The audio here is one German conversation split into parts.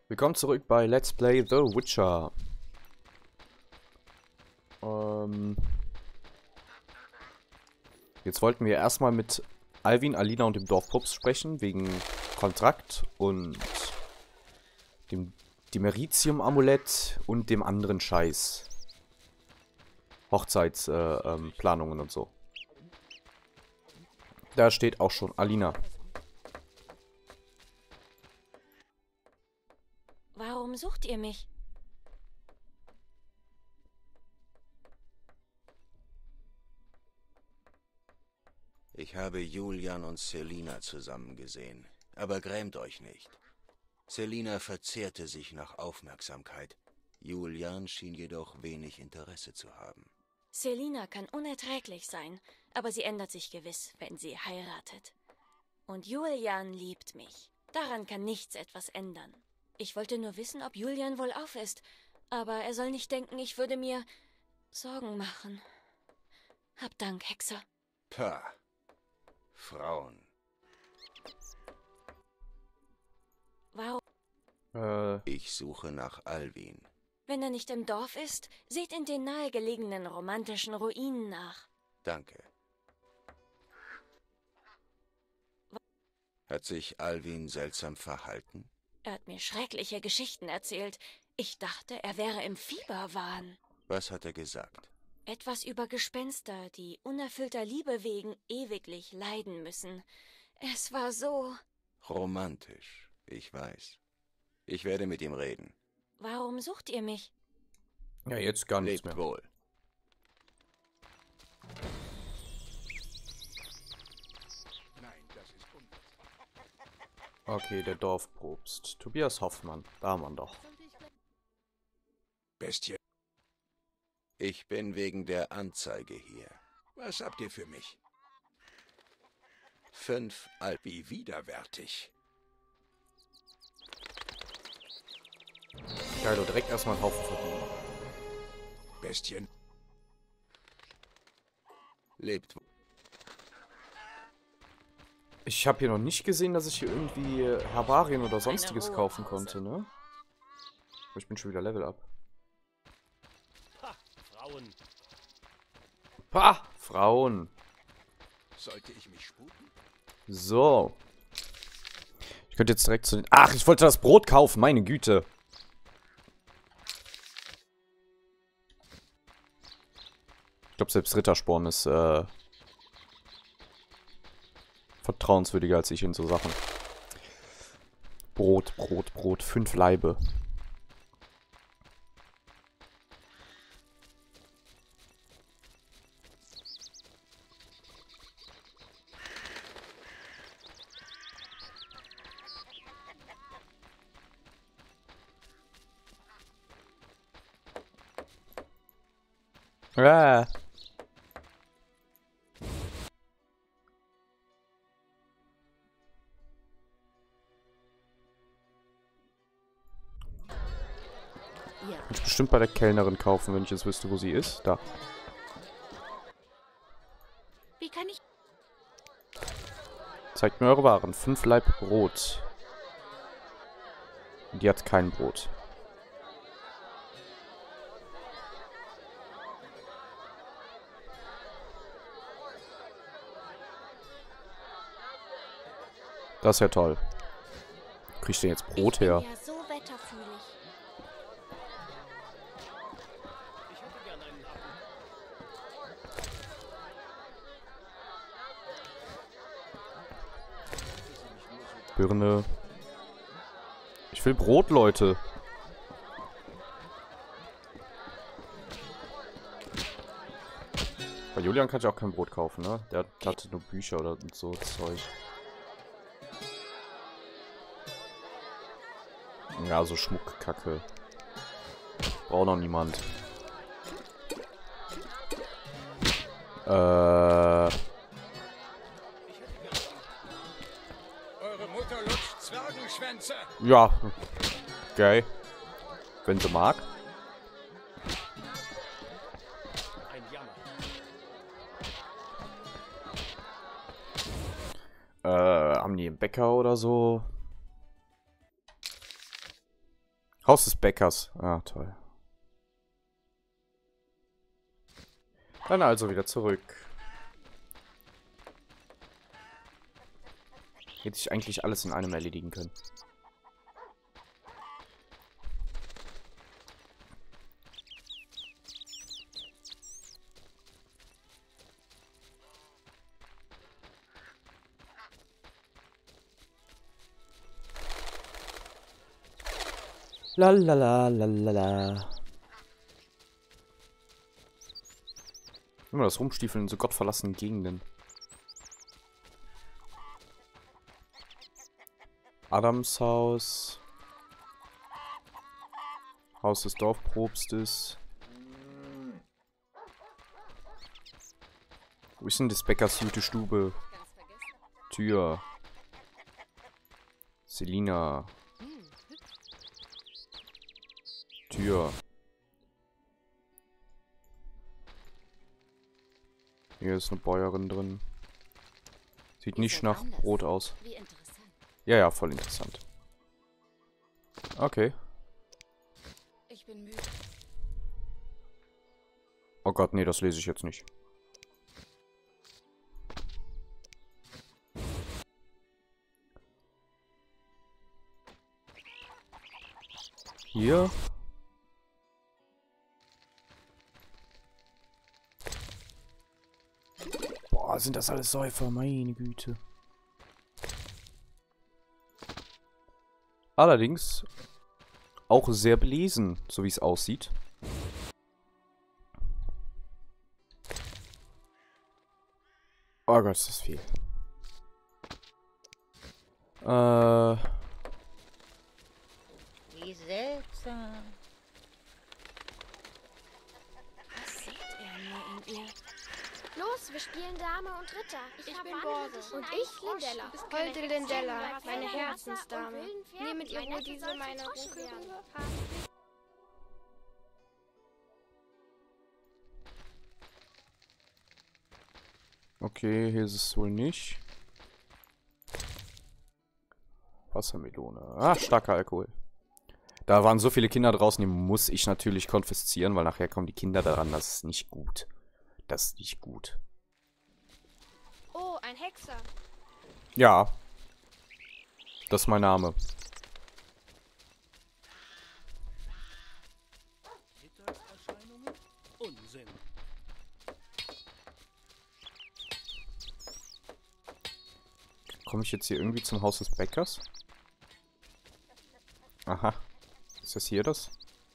Willkommen zurück bei Let's Play The Witcher. Jetzt wollten wir erstmal mit Alvin, Alina und dem Dorfpups sprechen, wegen Kontrakt und dem Dimeritium-Amulett und dem anderen Scheiß. Hochzeitsplanungen und so. Da steht auch schon Alina. Warum sucht ihr mich? Ich habe Julian und Selina zusammen gesehen. Aber grämt euch nicht. Selina verzehrte sich nach Aufmerksamkeit. Julian schien jedoch wenig Interesse zu haben. Selina kann unerträglich sein, aber sie ändert sich gewiss, wenn sie heiratet. Und Julian liebt mich. Daran kann nichts etwas ändern. Ich wollte nur wissen, ob Julian wohl auf ist, aber er soll nicht denken, ich würde mir Sorgen machen. Hab Dank, Hexer. Pah. Frauen. Warum? Ich suche nach Alvin. Wenn er nicht im Dorf ist, seht in den nahegelegenen romantischen Ruinen nach. Danke. Hat sich Alvin seltsam verhalten? Er hat mir schreckliche Geschichten erzählt. Ich dachte, er wäre im Fieberwahn. Was hat er gesagt? Etwas über Gespenster, die unerfüllter Liebe wegen ewiglich leiden müssen. Es war so... Romantisch, ich weiß. Ich werde mit ihm reden. Warum sucht ihr mich? Ja, jetzt gar nichts Lebt mehr. wohl. Okay, der Dorfpropst. Tobias Hoffmann. Da haben wir ihn doch. Bestie. Ich bin wegen der Anzeige hier. Was habt ihr für mich? 5 Alpi widerwärtig. Geil, du direkt erstmal einen Haufen verdienen. Bestien. Lebt wohl. Ich habe hier noch nicht gesehen, dass ich hier irgendwie Herbarien oder sonstiges kaufen konnte, ne? Aber ich bin schon wieder Level up. Ha, Frauen. Pah! Frauen. Sollte ich mich sputen? So. Ich könnte jetzt direkt zu den... Ach, ich wollte das Brot kaufen, meine Güte. Ich glaube, selbst Rittersporn ist, vertrauenswürdiger als ich in so Sachen. Brot, Brot, Brot. 5 Laibe. Ah. Ja. Kann ich bestimmt bei der Kellnerin kaufen, wenn ich jetzt wüsste, wo sie ist. Da. Wie kann ich... Zeigt mir eure Waren. 5 Laib Brot. Und die hat kein Brot. Das ist ja toll. Wo krieg ich denn jetzt Brot her? Ich bin ja so wetterfühlig. Ich hätte gern einen Happen. Birne. Ich will Brot, Leute. Bei Julian kann ich auch kein Brot kaufen, ne? Der hatte nur Bücher oder so Zeug. Ja, so Schmuckkacke. Braucht noch niemand. Eure Mutter lutscht Zwergenschwänze. Ja. Geil. Wenn sie mag. Ein Jammer. Haben die einen Bäcker oder so? Haus des Bäckers. Ah, toll. Dann also wieder zurück. Hätte ich eigentlich alles in einem erledigen können. Lalalala. Immer das Rumstiefeln in so gottverlassenen Gegenden. Adams Haus. Haus des Dorfprobstes. Wo ist denn des Bäckers gute Stube? Tür. Selina. Tür. Hier ist eine Bäuerin drin. Sieht nicht nach Brot aus. Wie interessant. Ja, ja, voll interessant. Okay. Ich bin müde. Oh Gott, nee, das lese ich jetzt nicht. Hier. Boah, sind das alles Säufer, meine Güte. Allerdings auch sehr belesen, so wie es aussieht. Oh Gott, ist das viel. Wie seltsam. Was sieht er nur in ihr? Los, wir spielen Dame und Ritter. Ich bin habe Borse. Angst, Und dass ich ein Frosch Lindella. ist. Holde Lindella, Bei meine Feuer, Herzensdame. Wasser und wilden Pferden. Nehmet ihr Mein wohl Neffe diese soll meine zum Frosch werden. Runkelrübe? Okay, hier ist es wohl nicht. Wassermelone. Ah, starker Alkohol. Da waren so viele Kinder draußen, die muss ich natürlich konfiszieren, weil nachher kommen die Kinder daran. Das ist nicht gut. Das ist nicht gut. Oh, ein Hexer. Ja. Das ist mein Name. Mittagserscheinungen? Unsinn. Komme ich jetzt hier irgendwie zum Haus des Bäckers? Aha. Ist das hier das?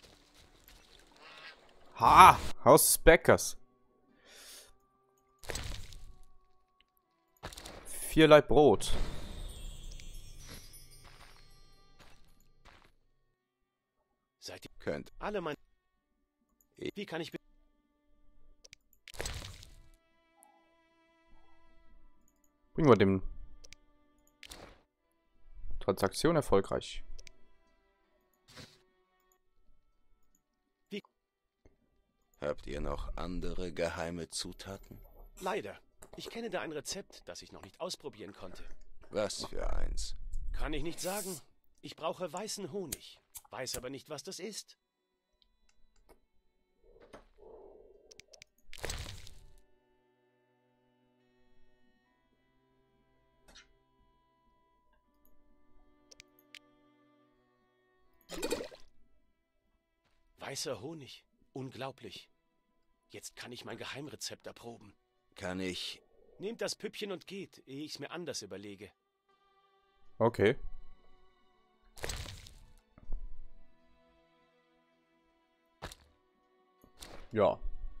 Ha! Haus des Bäckers. 4 Laib Brot. Seid ihr Könnt. alle mein... Wie kann ich... Bringen wir dem... Transaktion erfolgreich. Habt ihr noch andere geheime Zutaten? Leider. Ich kenne da ein Rezept, das ich noch nicht ausprobieren konnte. Was für eins? Kann ich nicht sagen. Ich brauche weißen Honig. Weiß aber nicht, was das ist. Weißer Honig. Unglaublich. Jetzt kann ich mein Geheimrezept erproben. Kann ich... Nehmt das Püppchen und geht, ehe ich's mir anders überlege. Okay. Ja.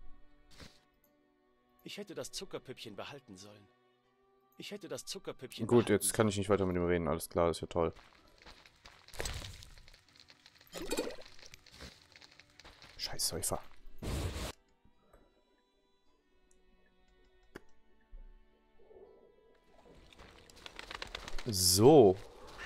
Ich hätte das Zuckerpüppchen behalten sollen. Ich hätte das Zuckerpüppchen Gut, behalten jetzt kann ich nicht weiter mit ihm reden. Alles klar, das ist ja toll. Scheiß Säufer. So.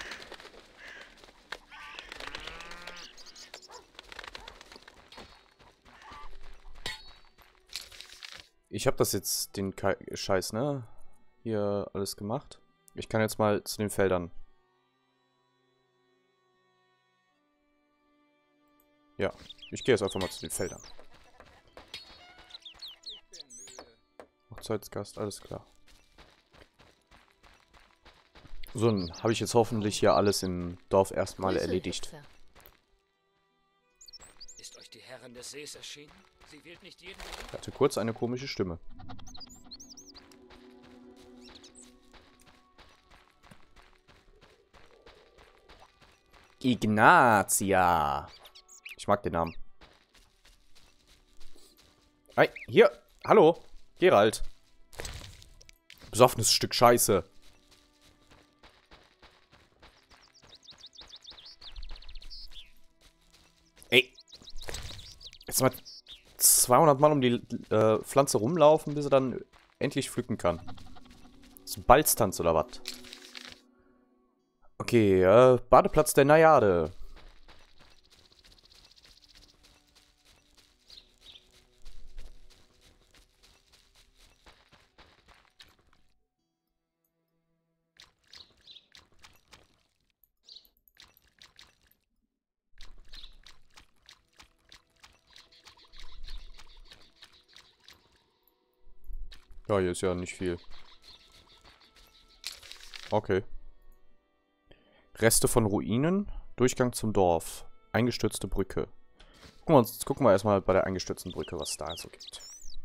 Ich habe das jetzt, den Scheiß, ne? Hier alles gemacht. Ich kann jetzt mal zu den Feldern. Ja, ich gehe jetzt einfach mal zu den Feldern. Hochzeitsgast, alles klar. So, dann habe ich jetzt hoffentlich hier alles im Dorf erstmal Grüße, erledigt. Hexer. Ist euch die Herrin des Sees erschienen? Sie wählt nicht jeden. Ich hatte kurz eine komische Stimme. Ignatia. Ich mag den Namen. Hey, hier. Hallo. Geralt. Besoffenes Stück Scheiße. Ey. Jetzt mal 200 Mal um die Pflanze rumlaufen, bis er dann endlich pflücken kann. Das ist ein Balztanz oder was? Okay, Badeplatz der Najade. Ja, hier ist ja nicht viel. Okay. Reste von Ruinen. Durchgang zum Dorf. Eingestürzte Brücke. Gucken wir erstmal bei der eingestürzten Brücke, was es da so gibt.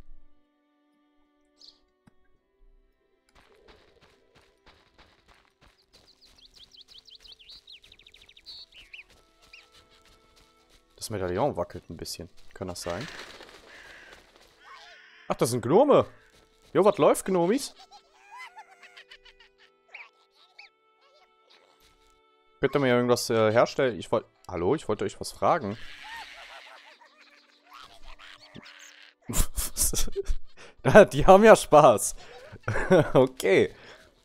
Das Medaillon wackelt ein bisschen. Kann das sein? Ach, das sind Gnome. Jo, was läuft, Gnomis? Könnt ihr mir irgendwas herstellen? Hallo, ich wollte euch was fragen. Die haben ja Spaß. Okay.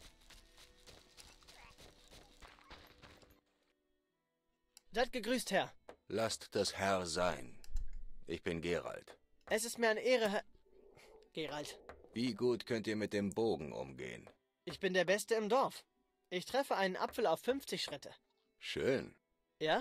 Seid gegrüßt, Herr. Lasst das Herr sein. Ich bin Geralt. Es ist mir eine Ehre, Herr... Geralt. Wie gut könnt ihr mit dem Bogen umgehen? Ich bin der Beste im Dorf. Ich treffe einen Apfel auf 50 Schritte. Schön. Ja?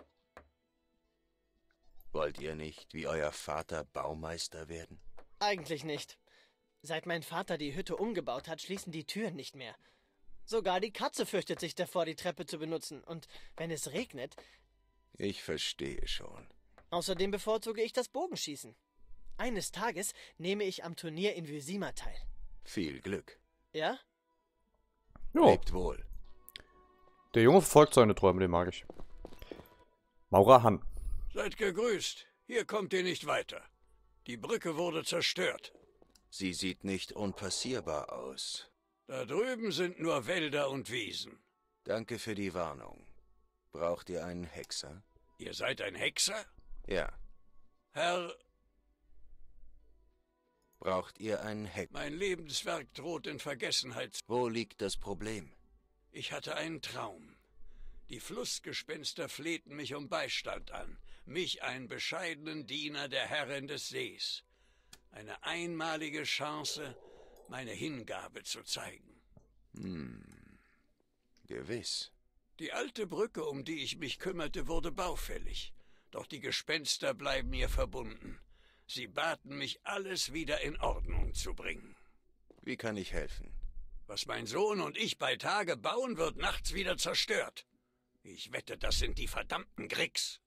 Wollt ihr nicht, wie euer Vater, Baumeister werden? Eigentlich nicht. Seit mein Vater die Hütte umgebaut hat, schließen die Türen nicht mehr. Sogar die Katze fürchtet sich davor, die Treppe zu benutzen. Und wenn es regnet... Ich verstehe schon. Außerdem bevorzuge ich das Bogenschießen. Eines Tages nehme ich am Turnier in Vizima teil. Viel Glück. Ja? Jo. Lebt wohl. Der Junge verfolgt seine Träume, den mag ich. Maurer Han. Seid gegrüßt. Hier kommt ihr nicht weiter. Die Brücke wurde zerstört. Sie sieht nicht unpassierbar aus. Da drüben sind nur Wälder und Wiesen. Danke für die Warnung. Braucht ihr einen Hexer? Ihr seid ein Hexer? Ja. Herr, Braucht ihr einen Hexer? mein Lebenswerk droht in Vergessenheit. Wo liegt das Problem? Ich hatte einen Traum. Die Flussgespenster flehten mich um Beistand an. Mich, einen bescheidenen Diener der Herrin des Sees. Eine einmalige Chance, meine Hingabe zu zeigen. Gewiss. Die alte Brücke, um die ich mich kümmerte, wurde baufällig. Doch die Gespenster bleiben mir verbunden. Sie baten mich, alles wieder in Ordnung zu bringen. Wie kann ich helfen? Was mein Sohn und ich bei Tage bauen, wird nachts wieder zerstört. Ich wette, das sind die verdammten Gricks.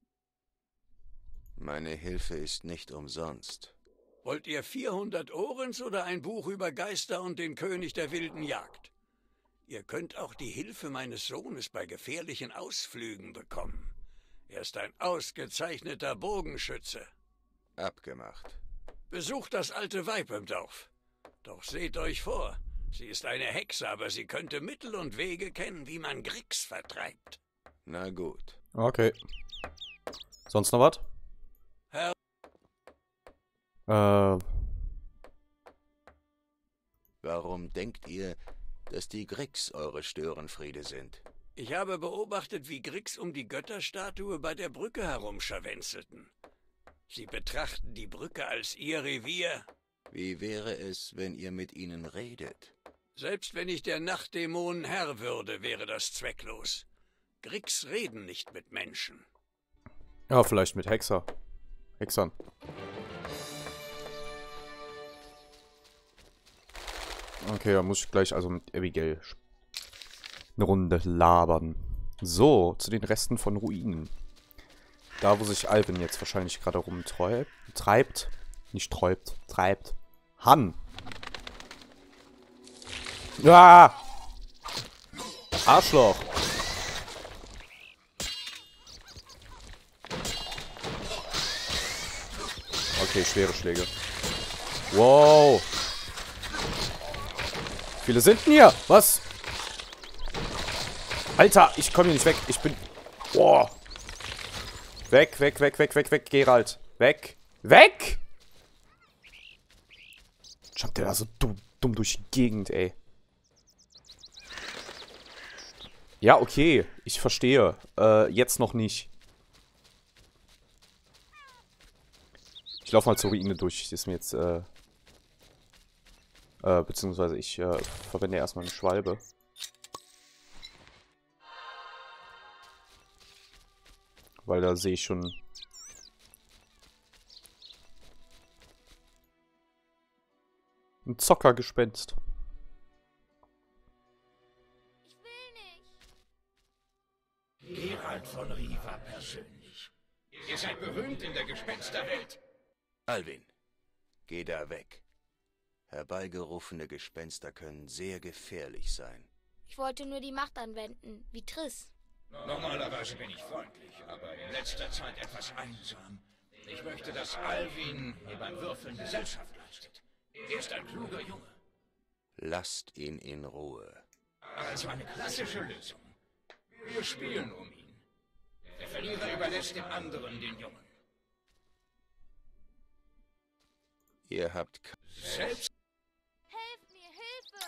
Meine Hilfe ist nicht umsonst. Wollt ihr 400 Ohrens oder ein Buch über Geister und den König der wilden Jagd? Ihr könnt auch die Hilfe meines Sohnes bei gefährlichen Ausflügen bekommen. Er ist ein ausgezeichneter Bogenschütze. Abgemacht. Besucht das alte Weib im Dorf. Doch seht euch vor, sie ist eine Hexe, aber sie könnte Mittel und Wege kennen, wie man Gricks vertreibt. Na gut. Okay. Sonst noch was? Herr, Warum denkt ihr, dass die Gricks eure Störenfriede sind? ich habe beobachtet, wie Gricks um die Götterstatue bei der Brücke herumscharwenzelten. Sie betrachten die Brücke als ihr Revier. Wie wäre es, wenn ihr mit ihnen redet? Selbst wenn ich der Nachtdämonen Herr würde, wäre das zwecklos. Gricks reden nicht mit Menschen. Ja, vielleicht mit Hexern. Okay, da muss ich gleich also mit Abigail eine Runde labern. So, zu den Resten von Ruinen. Da, wo sich Alvin jetzt wahrscheinlich gerade rumtreibt. Nicht träubt, treibt. Han! Ah! Arschloch! Okay, schwere Schläge. Wow! Wie viele sind denn hier? Was? Alter, ich komme hier nicht weg. Ich bin... Boah! Weg, Geralt. Weg! Jumpt der da so dumm durch die Gegend, ey. Ja, okay. Ich verstehe. Jetzt noch nicht. Ich laufe mal zur Ruine durch. Das ist mir jetzt, beziehungsweise ich, verwende erstmal eine Schwalbe. Weil da sehe ich schon... ein Zockergespenst. Ich will nicht. Geralt von Riva persönlich. Ihr seid berühmt in der Gespensterwelt. Alvin, geh da weg. Herbeigerufene Gespenster können sehr gefährlich sein. Ich wollte nur die Macht anwenden, wie Triss. Normalerweise bin ich freundlich, aber in letzter Zeit etwas einsam. Ich möchte, dass Alvin mir beim Würfeln Gesellschaft leistet. Er ist ein kluger Junge. Lasst ihn in Ruhe. Also eine klassische Lösung. Wir spielen um ihn. Der Verlierer überlässt dem anderen den Jungen. Ihr habt... Selbst Helft mir, Hilfe!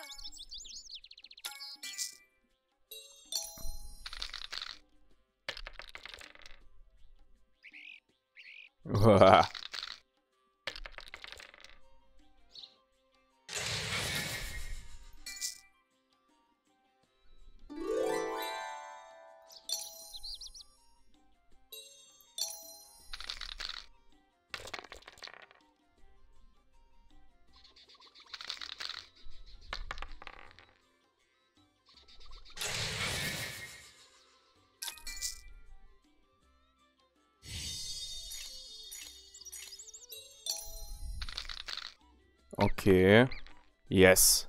Okay. Yes.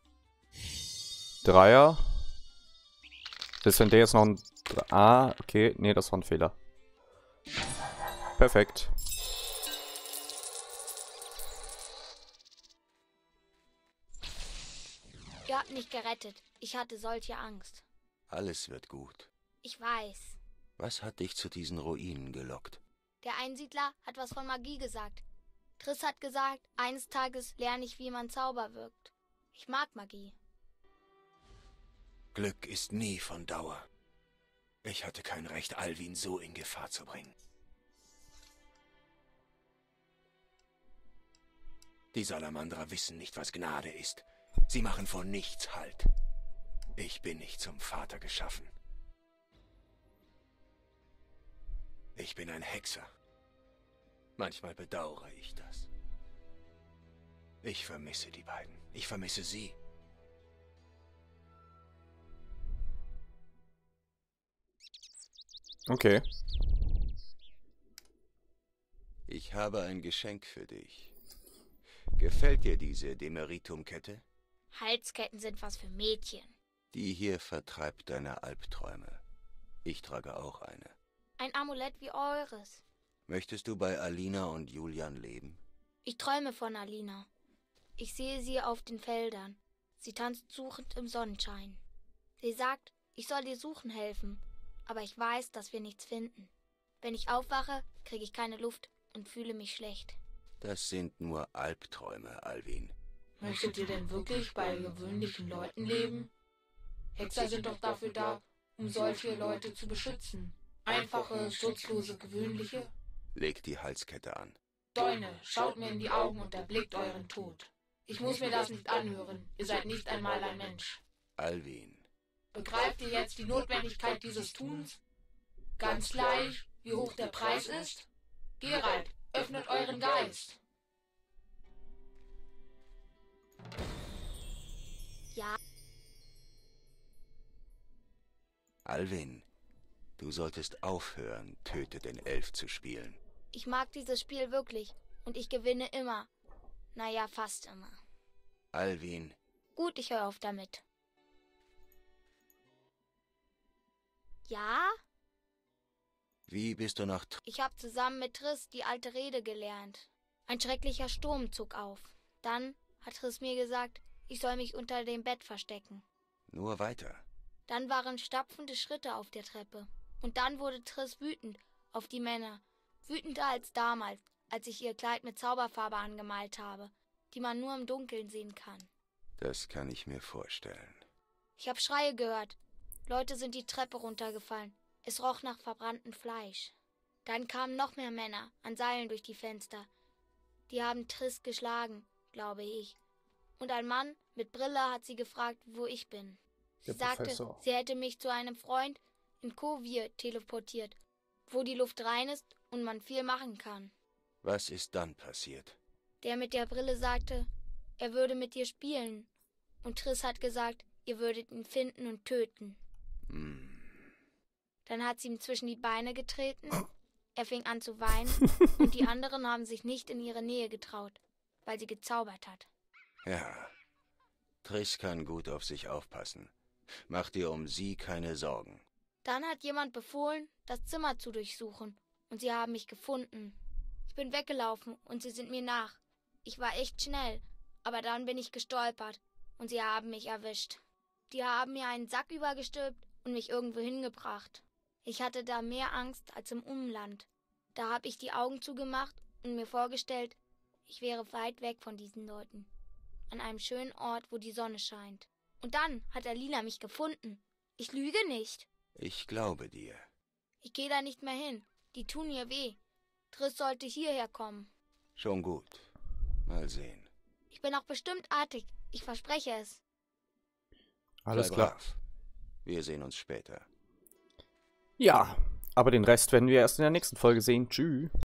Dreier. Selbst wenn der jetzt noch ein... Ah, okay. Nee, das war ein Fehler. Perfekt. Ihr habt mich gerettet. Ich hatte solche Angst. Alles wird gut. Ich weiß. Was hat dich zu diesen Ruinen gelockt? Der Einsiedler hat was von Magie gesagt. Triss hat gesagt, eines Tages lerne ich, wie man Zauber wirkt. Ich mag Magie. Glück ist nie von Dauer. Ich hatte kein Recht, Alvin so in Gefahr zu bringen. Die Salamandrer wissen nicht, was Gnade ist. Sie machen vor nichts Halt. Ich bin nicht zum Vater geschaffen. Ich bin ein Hexer. Manchmal bedauere ich das. Ich vermisse die beiden. Ich vermisse sie. Okay. Ich habe ein Geschenk für dich. Gefällt dir diese Demeritum-Kette? Halsketten sind was für Mädchen. Die hier vertreibt deine Albträume. Ich trage auch eine. Ein Amulett wie eures. Möchtest du bei Alina und Julian leben? Ich träume von Alina. Ich sehe sie auf den Feldern. Sie tanzt suchend im Sonnenschein. Sie sagt, ich soll ihr suchen helfen. Aber ich weiß, dass wir nichts finden. Wenn ich aufwache, kriege ich keine Luft und fühle mich schlecht. Das sind nur Albträume, Alvin. Möchtet ihr denn wirklich bei gewöhnlichen Leuten leben? Hexer sind doch dafür da, um solche Leute zu beschützen. Einfache, schutzlose, gewöhnliche. Legt die Halskette an. Däune, schaut mir in die Augen und erblickt euren Tod. Ich muss mir das nicht anhören. Ihr seid nicht einmal ein Mensch. Alvin. Begreift ihr jetzt die Notwendigkeit dieses Tuns? Ganz gleich, wie hoch der Preis ist? Geralt, öffnet euren Geist. Ja, Alvin, du solltest aufhören, Töte den Elf zu spielen. ich mag dieses Spiel wirklich und ich gewinne immer. Naja, fast immer. Alvin, Gut, ich höre auf damit. Ja? wie bist du nach... Ich habe zusammen mit Triss die alte Rede gelernt. Ein schrecklicher Sturm zog auf. Dann hat Triss mir gesagt, ich soll mich unter dem Bett verstecken. Nur weiter. Dann waren stapfende Schritte auf der Treppe. Und dann wurde Triss wütend auf die Männer. Wütender als damals, als ich ihr Kleid mit Zauberfarbe angemalt habe, die man nur im Dunkeln sehen kann. Das kann ich mir vorstellen. Ich habe Schreie gehört. Leute sind die Treppe runtergefallen. Es roch nach verbranntem Fleisch. Dann kamen noch mehr Männer an Seilen durch die Fenster. Die haben Triss geschlagen, glaube ich. Und ein Mann mit Brille hat sie gefragt, wo ich bin. Sie sagte, sie hätte mich zu einem Freund in Kovir teleportiert, wo die Luft rein ist und man viel machen kann. Was ist dann passiert? Der mit der Brille sagte, er würde mit ihr spielen. Und Triss hat gesagt, ihr würdet ihn finden und töten. Dann hat sie ihm zwischen die Beine getreten. Er fing an zu weinen und die anderen haben sich nicht in ihre Nähe getraut, weil sie gezaubert hat. Ja, Triss kann gut auf sich aufpassen. Mach dir um sie keine Sorgen. Dann hat jemand befohlen, das Zimmer zu durchsuchen und sie haben mich gefunden. Ich bin weggelaufen und sie sind mir nach. Ich war echt schnell, aber dann bin ich gestolpert und sie haben mich erwischt. Die haben mir einen Sack übergestülpt und mich irgendwo hingebracht. Ich hatte da mehr Angst als im Umland. Da habe ich die Augen zugemacht und mir vorgestellt, ich wäre weit weg von diesen Leuten. An einem schönen Ort, wo die Sonne scheint. Und dann hat Alina mich gefunden. Ich lüge nicht. Ich glaube dir. Ich gehe da nicht mehr hin. Die tun mir weh. Triss sollte hierher kommen. Schon gut. Mal sehen. Ich bin auch bestimmt artig. Ich verspreche es. Alles Sei klar. brav. Wir sehen uns später. Ja, aber den Rest werden wir erst in der nächsten Folge sehen. Tschüss.